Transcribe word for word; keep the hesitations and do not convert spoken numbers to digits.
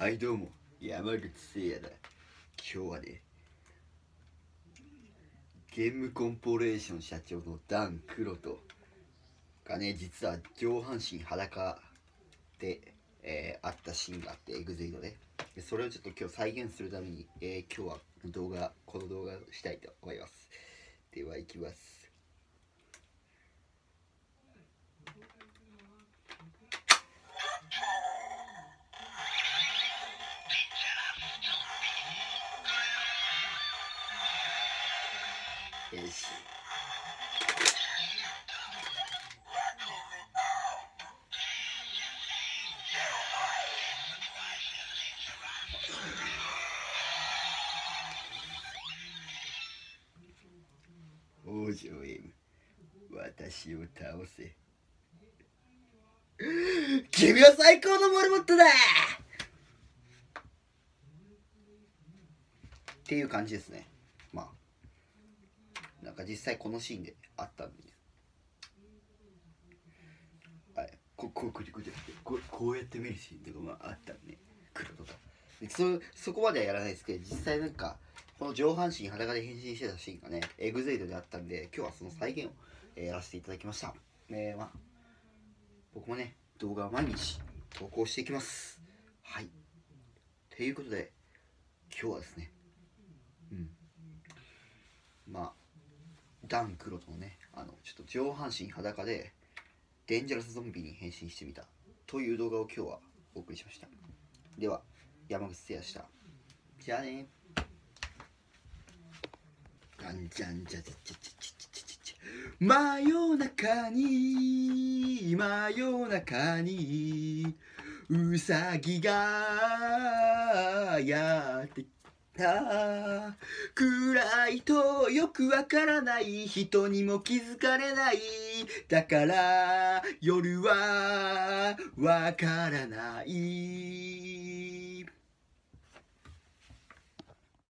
はいどうも、山口聖也だ。今日はね、ゲームコンポレーション社長のダン・クロトがね、実は上半身裸で、えー、あったシーンがあって、エグゼイドで。でそれをちょっと今日再現するために、えー、今日は動画、この動画をしたいと思います。では、いきます。よし。王女 M、 私を倒せ。君は最高のモルモットだっていう感じですね。まあなんか実際このシーンであったんでね、はい、ここうこうこうこうこうやって見るシーンとかまああったんで、ね、黒とかで そ, そこまではやらないですけど、実際なんかこの上半身裸で変身してたシーンがね、エグゼイドであったんで、今日はその再現を、えー、やらせていただきました。えー、まあ僕もね動画を毎日投稿していきます。はい、ということで今日はですね、うんまあダン・クロトのね、あのちょっと上半身裸でデンジャラスゾンビに変身してみたという動画を今日はお送りしました。では、山口誠也でした。じゃあね。じゃんじゃんじゃじゃじゃじゃじゃじゃ。真夜中に真夜中にウサギがやってきた。暗いとよくわからない、人にも気づかれない、だから夜はわからない。